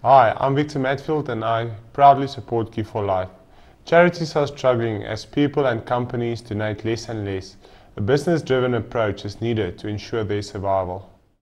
Hi, I'm Victor Matfield and I proudly support Give for Life. Charities are struggling as people and companies donate less and less. A business-driven approach is needed to ensure their survival.